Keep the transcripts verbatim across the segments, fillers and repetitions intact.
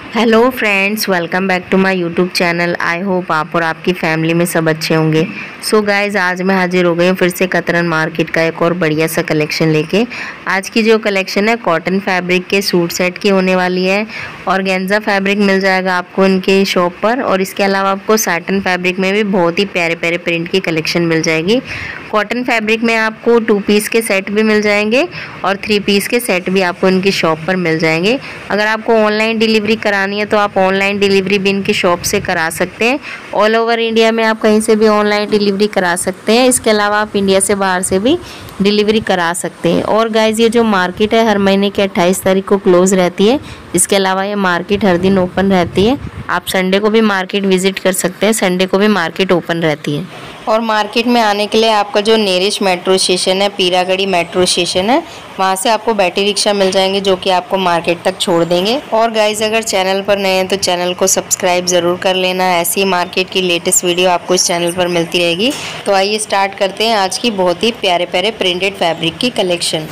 Hello friends, welcome back to my YouTube channel. I hope आप और आपकी family में सब अच्छे होंगे। सो गाइस, आज मैं हाजिर हो गई हूँ फिर से कतरन मार्केट का एक और बढ़िया सा कलेक्शन लेके। आज की जो कलेक्शन है कॉटन फैब्रिक के सूट सेट की होने वाली है। ऑर्गेन्जा फैब्रिक मिल जाएगा आपको इनके शॉप पर, और इसके अलावा आपको साटन फैब्रिक में भी बहुत ही प्यारे प्यारे प्रिंट की कलेक्शन मिल जाएगी। कॉटन फैब्रिक में आपको टू पीस के सेट भी मिल जाएंगे और थ्री पीस के सेट भी आपको इनकी शॉप पर मिल जाएंगे। अगर आपको ऑनलाइन डिलीवरी करानी है तो आप ऑनलाइन डिलीवरी भी इनकी शॉप से करा सकते हैं। ऑल ओवर इंडिया में आप कहीं से भी ऑनलाइन डिलीवरी करा सकते हैं। इसके अलावा आप इंडिया से बाहर से भी डिलीवरी करा सकते हैं। और गाइज, ये जो मार्केट है हर महीने की अट्ठाईस तारीख को क्लोज रहती है। इसके अलावा ये मार्केट हर दिन ओपन रहती है। आप संडे को भी मार्केट विजिट कर सकते हैं, संडे को भी मार्केट ओपन रहती है। और मार्केट में आने के लिए आपका जो नियरेस्ट मेट्रो स्टेशन है, पीरागढ़ी मेट्रो स्टेशन है, वहाँ से आपको बैटरी रिक्शा मिल जाएंगे जो कि आपको मार्केट तक छोड़ देंगे। और गाइज, अगर चैनल पर नए हैं तो चैनल को सब्सक्राइब ज़रूर कर लेना। ऐसी मार्केट की लेटेस्ट वीडियो आपको इस चैनल पर मिलती रहेगी। तो आइए स्टार्ट करते हैं आज की बहुत ही प्यारे प्यारे प्रिंटेड फैब्रिक की कलेक्शन।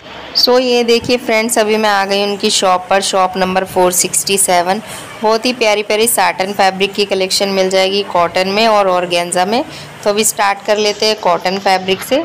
सो so, ये देखिए फ्रेंड्स, अभी मैं आ गई उनकी शॉप पर, shop number four sixty seven. बहुत ही प्यारी प्यारी साटन फैब्रिक की कलेक्शन मिल जाएगी कॉटन में और ऑर्गेन्जा में। तो अभी स्टार्ट कर लेते हैं कॉटन फैब्रिक से।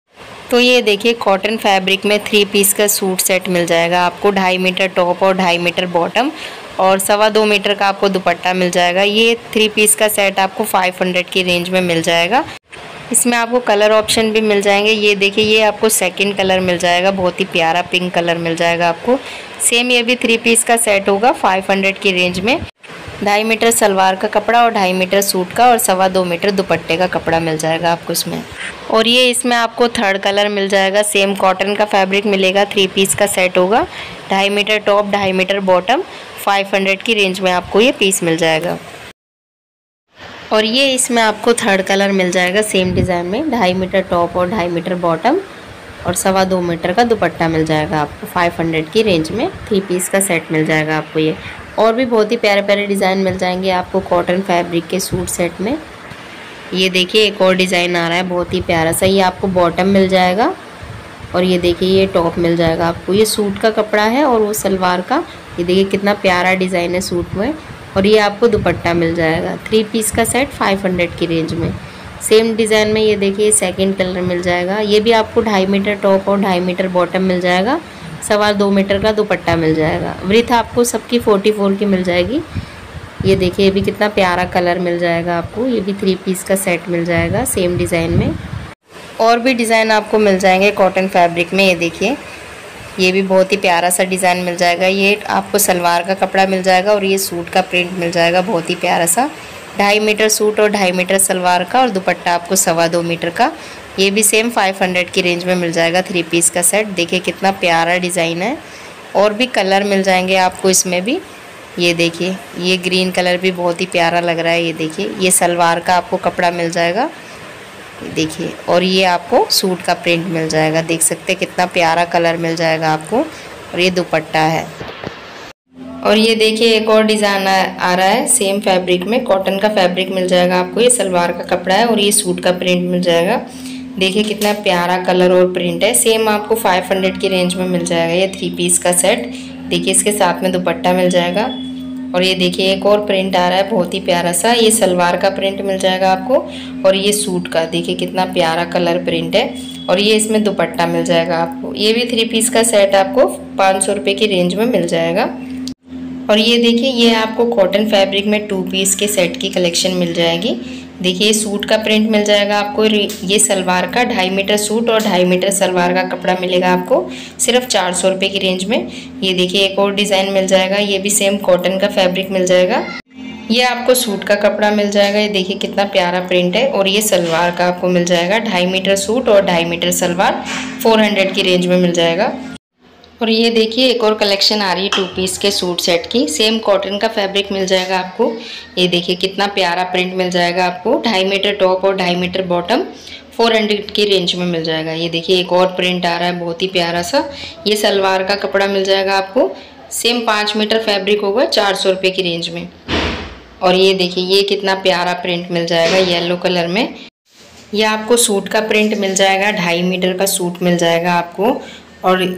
तो ये देखिए, कॉटन फैब्रिक में थ्री पीस का सूट सेट मिल जाएगा आपको। ढाई मीटर टॉप और ढाई मीटर बॉटम और सवा दो मीटर का आपको दुपट्टा मिल जाएगा। ये थ्री पीस का सेट आपको फाइव हंड्रेड की रेंज में मिल जाएगा। इसमें आपको कलर ऑप्शन भी मिल जाएंगे। ये देखिए, ये आपको सेकंड कलर मिल जाएगा, बहुत ही प्यारा पिंक कलर मिल जाएगा आपको। सेम ये भी थ्री पीस का सेट होगा फाइव हंड्रेड की रेंज में। ढाई मीटर सलवार का कपड़ा और ढाई मीटर सूट का और सवा दो मीटर दुपट्टे का कपड़ा मिल जाएगा आपको इसमें। और ये इसमें आपको थर्ड कलर मिल जाएगा। सेम कॉटन का फैब्रिक मिलेगा, थ्री पीस का सेट होगा। ढाई मीटर टॉप, ढाई मीटर बॉटम, फाइव हंड्रेड की रेंज में आपको ये पीस मिल जाएगा। और ये इसमें आपको थर्ड कलर मिल जाएगा सेम डिज़ाइन में। ढाई मीटर टॉप और ढाई मीटर बॉटम और सवा दो मीटर का दुपट्टा मिल जाएगा आपको फाइव हंड्रेड की रेंज में। थ्री पीस का सेट मिल जाएगा आपको ये। और भी बहुत ही प्यारे प्यारे डिज़ाइन मिल जाएंगे आपको कॉटन फैब्रिक के सूट सेट में। ये देखिए, एक और डिज़ाइन आ रहा है बहुत ही प्यारा सा। ये आपको बॉटम मिल जाएगा और ये देखिए ये टॉप मिल जाएगा आपको। ये सूट का कपड़ा है और वो सलवार का। ये देखिए कितना प्यारा डिज़ाइन है सूट में। और ये आपको दुपट्टा मिल जाएगा। थ्री पीस का सेट फाइव हंड्रेड की रेंज में। सेम डिज़ाइन में ये देखिए सेकंड कलर मिल जाएगा। ये भी आपको ढाई मीटर टॉप और ढाई मीटर बॉटम मिल जाएगा। सवा दो मीटर का दुपट्टा मिल जाएगा। ब्रीथ आपको सबकी फोर्टी फोर की मिल जाएगी। ये देखिए, ये भी कितना प्यारा कलर मिल जाएगा आपको। ये भी थ्री पीस का सेट मिल जाएगा सेम डिज़ाइन में। और भी डिज़ाइन आपको मिल जाएंगे कॉटन फैब्रिक में। ये देखिए, ये भी बहुत ही प्यारा सा डिज़ाइन मिल जाएगा। ये आपको सलवार का कपड़ा मिल जाएगा और ये सूट का प्रिंट मिल जाएगा बहुत ही प्यारा सा। ढाई मीटर सूट और ढाई मीटर सलवार का और दुपट्टा आपको सवा दो मीटर का। ये भी सेम फाइव हंड्रेड की रेंज में मिल जाएगा थ्री पीस का सेट। देखिए कितना प्यारा डिज़ाइन है। और भी कलर मिल जाएंगे आपको इसमें भी। ये देखिए, ये ग्रीन कलर भी बहुत ही प्यारा लग रहा है। ये देखिए, ये सलवार का आपको कपड़ा मिल जाएगा। देखिए, और ये आपको सूट का प्रिंट मिल जाएगा। देख सकते हैं कितना प्यारा कलर मिल जाएगा आपको। और ये दुपट्टा है। और ये देखिए, एक और डिज़ाइन आ रहा है सेम फैब्रिक में। कॉटन का फैब्रिक मिल जाएगा आपको। ये सलवार का कपड़ा है और ये सूट का प्रिंट मिल जाएगा। देखिए कितना प्यारा कलर और प्रिंट है। सेम आपको फाइव हंड्रेड की रेंज में मिल जाएगा ये थ्री पीस का सेट। देखिए, इसके साथ में दुपट्टा मिल जाएगा। और ये देखिए, एक और प्रिंट आ रहा है बहुत ही प्यारा सा। ये सलवार का प्रिंट मिल जाएगा आपको और ये सूट का। देखिए कितना प्यारा कलर प्रिंट है। और ये इसमें दुपट्टा मिल जाएगा आपको। ये भी थ्री पीस का सेट आपको पाँच सौ रुपये की रेंज में मिल जाएगा। और ये देखिए, ये आपको कॉटन फैब्रिक में टू पीस के सेट की कलेक्शन मिल जाएगी। देखिए, सूट का प्रिंट मिल जाएगा आपको। ये सलवार का ढाई मीटर सूट और ढाई मीटर सलवार का कपड़ा मिलेगा आपको सिर्फ चार सौ रुपये की रेंज में। ये देखिए, एक और डिज़ाइन मिल जाएगा। ये भी सेम कॉटन का फैब्रिक मिल जाएगा। ये आपको सूट का कपड़ा मिल जाएगा। ये देखिए कितना प्यारा प्रिंट है। और ये सलवार का आपको मिल जाएगा। ढाई मीटर सूट और ढाई मीटर सलवार फोर हंड्रेड की रेंज में मिल जाएगा। और ये देखिए, एक और कलेक्शन आ रही है टू पीस के सूट सेट की। सेम कॉटन का फैब्रिक मिल जाएगा आपको। ये देखिए कितना प्यारा प्रिंट मिल जाएगा आपको। ढाई मीटर टॉप और ढाई मीटर बॉटम फोर हंड्रेड की रेंज में मिल जाएगा। ये देखिए, एक और प्रिंट आ रहा है बहुत ही प्यारा सा। ये सलवार का कपड़ा मिल जाएगा आपको। सेम पाँच मीटर फैब्रिक होगा चार सौ रुपये की रेंज में। और ये देखिए, ये कितना प्यारा प्रिंट मिल जाएगा येलो कलर में। ये आपको सूट का प्रिंट मिल जाएगा। ढाई मीटर का सूट मिल जाएगा आपको। और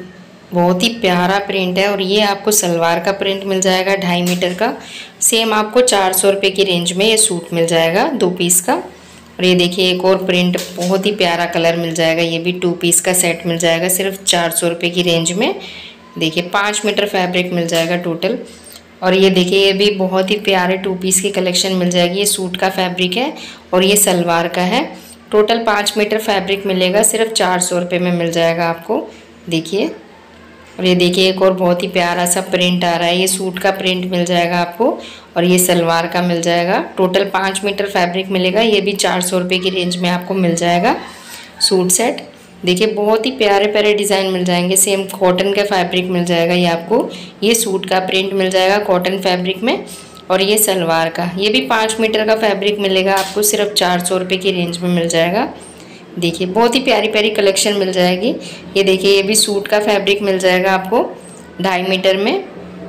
बहुत ही प्यारा प्रिंट है। और ये आपको सलवार का प्रिंट मिल जाएगा ढाई मीटर का। सेम आपको चार सौ रुपये की रेंज में ये सूट मिल जाएगा दो पीस का। और ये देखिए एक और प्रिंट, बहुत ही प्यारा कलर मिल जाएगा। ये भी टू पीस का सेट मिल जाएगा सिर्फ चार सौ रुपये की रेंज में। देखिए पाँच मीटर फैब्रिक मिल जाएगा टोटल। और ये देखिए ये भी बहुत ही प्यारे टू पीस की कलेक्शन मिल जाएगी। ये सूट का फैब्रिक है और ये सलवार का है। टोटल पाँच मीटर फैब्रिक मिलेगा, सिर्फ चार सौ रुपये में मिल जाएगा आपको। देखिए, और ये देखिए एक और बहुत ही प्यारा सा प्रिंट आ रहा है। ये सूट का प्रिंट मिल जाएगा आपको और ये सलवार का मिल जाएगा। टोटल पाँच मीटर फैब्रिक मिलेगा। ये भी चार सौ रुपये की रेंज में आपको मिल जाएगा सूट सेट। देखिए बहुत ही प्यारे प्यारे डिज़ाइन मिल जाएंगे। सेम कॉटन का फैब्रिक मिल जाएगा ये आपको। ये सूट का प्रिंट मिल जाएगा कॉटन फैब्रिक में और ये सलवार का। ये भी पाँच मीटर का फैब्रिक मिलेगा आपको, सिर्फ चार सौ रुपये की रेंज में मिल जाएगा। देखिए बहुत ही प्यारी प्यारी कलेक्शन मिल जाएगी। ये देखिए ये भी सूट का फैब्रिक मिल जाएगा आपको ढाई मीटर में।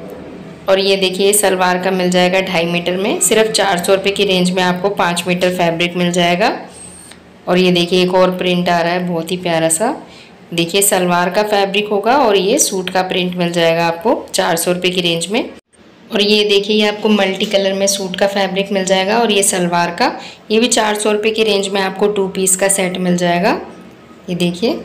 और ये देखिए सलवार का मिल जाएगा ढाई मीटर में, सिर्फ चार सौ रुपये की रेंज में आपको पाँच मीटर फैब्रिक मिल जाएगा। और ये देखिए एक और प्रिंट आ रहा है बहुत ही प्यारा सा। देखिए सलवार का फैब्रिक होगा और ये सूट का प्रिंट मिल जाएगा आपको चार सौ रुपये की रेंज में। और ये देखिए ये आपको मल्टी कलर में सूट का फैब्रिक मिल जाएगा और ये सलवार का। ये भी चार सौ रुपये की रेंज में आपको टू पीस का सेट मिल जाएगा। ये देखिए,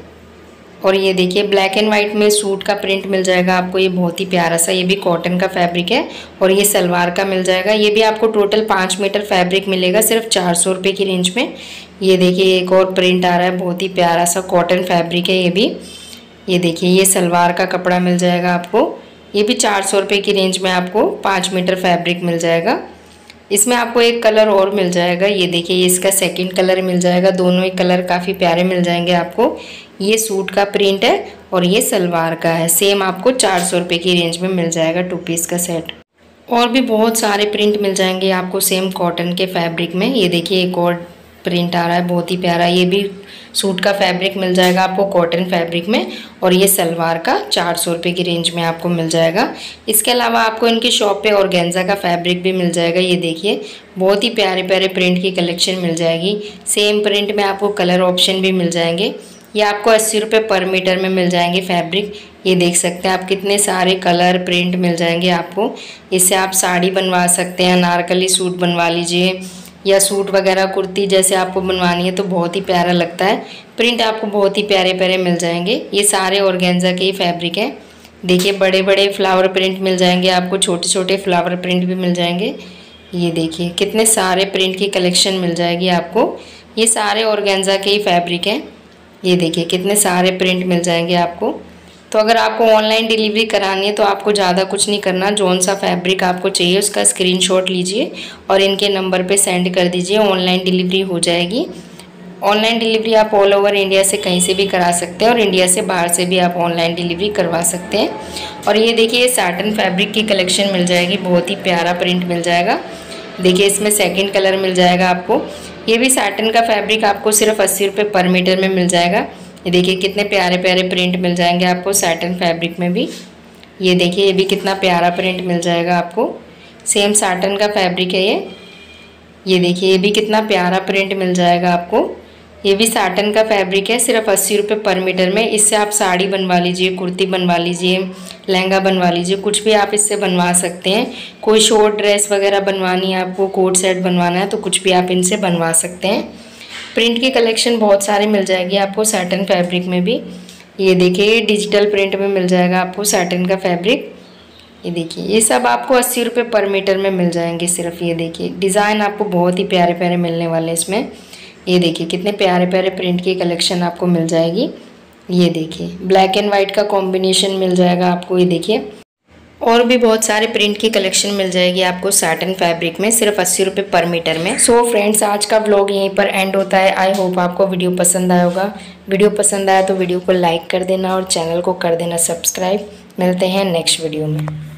और ये देखिए ब्लैक एंड वाइट में सूट का प्रिंट मिल जाएगा आपको। ये बहुत ही प्यारा सा, ये भी कॉटन का फैब्रिक है और ये सलवार का मिल जाएगा। ये भी आपको टोटल पाँच मीटर फैब्रिक मिलेगा, सिर्फ चार सौ रुपये की रेंज में। ये देखिए एक और प्रिंट आ रहा है, बहुत ही प्यारा सा कॉटन फैब्रिक है ये भी। ये देखिए ये सलवार का कपड़ा मिल जाएगा आपको। ये भी चार सौ रुपये की रेंज में आपको पाँच मीटर फैब्रिक मिल जाएगा। इसमें आपको एक कलर और मिल जाएगा। ये देखिए ये इसका सेकंड कलर मिल जाएगा। दोनों ही कलर काफ़ी प्यारे मिल जाएंगे आपको। ये सूट का प्रिंट है और ये सलवार का है। सेम आपको चार सौ रुपये की रेंज में मिल जाएगा टू पीस का सेट। और भी बहुत सारे प्रिंट मिल जाएंगे आपको सेम कॉटन के फैब्रिक में। ये देखिए एक और प्रिंट आ रहा है बहुत ही प्यारा। ये भी सूट का फैब्रिक मिल जाएगा आपको कॉटन फैब्रिक में और ये सलवार का चार सौ रुपये की रेंज में आपको मिल जाएगा। इसके अलावा आपको इनकी शॉप पे ऑर्गेन्जा का फैब्रिक भी मिल जाएगा। ये देखिए बहुत ही प्यारे प्यारे प्रिंट की कलेक्शन मिल जाएगी। सेम प्रिंट में आपको कलर ऑप्शन भी मिल जाएंगे। ये आपको अस्सी रुपये पर मीटर में मिल जाएंगे फैब्रिक। ये देख सकते हैं आप कितने सारे कलर प्रिंट मिल जाएंगे आपको। इससे आप साड़ी बनवा सकते हैं, अनारकली सूट बनवा लीजिए या सूट वगैरह कुर्ती जैसे आपको बनवानी है तो बहुत ही प्यारा लगता है। प्रिंट आपको बहुत ही प्यारे प्यारे मिल जाएंगे। ये सारे ऑर्गेन्जा के ही फैब्रिक है। देखिए बड़े बड़े फ्लावर प्रिंट मिल जाएंगे आपको, छोटे छोटे फ्लावर प्रिंट भी मिल जाएंगे। ये देखिए कितने सारे प्रिंट की कलेक्शन मिल जाएगी आपको। ये सारे ऑर्गेन्जा के ही फैब्रिक हैं। ये देखिए कितने सारे प्रिंट मिल जाएंगे आपको। तो अगर आपको ऑनलाइन डिलीवरी करानी है तो आपको ज़्यादा कुछ नहीं करना। जौन सा फैब्रिक आपको चाहिए उसका स्क्रीनशॉट लीजिए और इनके नंबर पे सेंड कर दीजिए, ऑनलाइन डिलीवरी हो जाएगी। ऑनलाइन डिलीवरी आप ऑल ओवर इंडिया से कहीं से भी करा सकते हैं और इंडिया से बाहर से भी आप ऑनलाइन डिलीवरी करवा सकते हैं। और ये देखिए ये साटन फैब्रिक की कलेक्शन मिल जाएगी, बहुत ही प्यारा प्रिंट मिल जाएगा। देखिए इसमें सेकेंड कलर मिल जाएगा आपको। ये भी साटन का फैब्रिक आपको सिर्फ अस्सी रुपये पर मीटर में मिल जाएगा। ये देखिए कितने प्यारे प्यारे प्रिंट मिल जाएंगे आपको साटन फैब्रिक में भी। ये देखिए ये भी कितना प्यारा प्रिंट मिल जाएगा आपको। सेम साटन का फैब्रिक है ये। ये देखिए ये भी कितना प्यारा प्रिंट मिल जाएगा आपको। ये भी साटन का फैब्रिक है, सिर्फ अस्सी रुपये पर मीटर में। इससे आप साड़ी बनवा लीजिए, कुर्ती बनवा लीजिए, लहंगा बनवा लीजिए, कुछ भी आप इससे बनवा सकते हैं। कोई शॉर्ट ड्रेस वगैरह बनवानी है आपको, कोट सेट बनवाना है तो कुछ भी आप इनसे बनवा सकते हैं। प्रिंट की कलेक्शन बहुत सारी मिल जाएगी आपको साटन फैब्रिक में भी। ये देखिए डिजिटल प्रिंट में मिल जाएगा आपको साटन का फैब्रिक। ये देखिए ये सब आपको अस्सी रुपये पर मीटर में मिल जाएंगे सिर्फ। ये देखिए डिज़ाइन आपको बहुत ही प्यारे प्यारे मिलने वाले हैं इसमें। ये देखिए कितने प्यारे प्यारे प्रिंट की कलेक्शन आपको मिल जाएगी। ये देखिए ब्लैक एंड वाइट का कॉम्बिनेशन मिल जाएगा आपको। ये देखिए और भी बहुत सारे प्रिंट की कलेक्शन मिल जाएगी आपको साटन फैब्रिक में, सिर्फ अस्सी रुपये पर मीटर में। सो so फ्रेंड्स आज का व्लॉग यहीं पर एंड होता है। आई होप आपको वीडियो पसंद आया होगा। वीडियो पसंद आया तो वीडियो को लाइक कर देना और चैनल को कर देना सब्सक्राइब। मिलते हैं नेक्स्ट वीडियो में।